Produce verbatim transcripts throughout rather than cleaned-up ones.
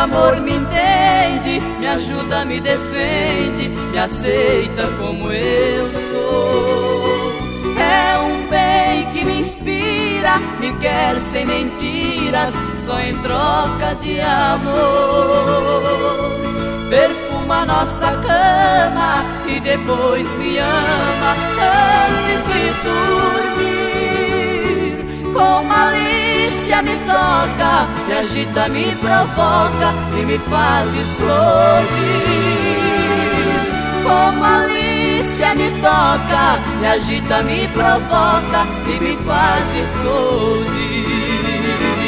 amor me entende, me ajuda, me defende, me aceita como eu sou. É um bem que me inspira, me quer sem mentiras, só em troca de amor. Perfuma nossa cama e depois me ama antes de dormir. Com malícia me toca, me agita, me provoca e me faz explodir. Com malícia me toca, me agita, me provoca e me faz explodir.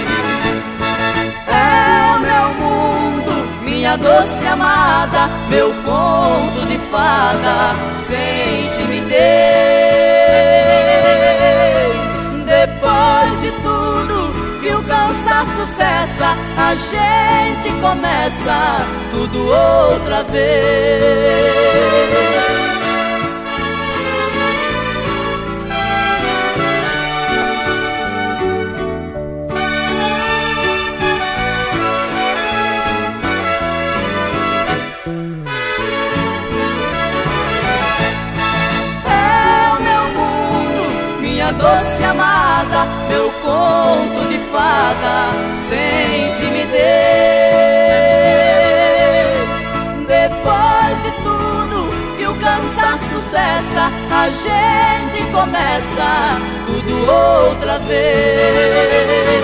É o meu mundo, minha doce amada, meu conto de fada sem timidez. Depois de tudo que o cansaço cessa, a gente começa tudo outra vez. Minha doce amada, meu conto de fada sem timidez. Depois de tudo que o cansaço cessa, a gente começa tudo outra vez.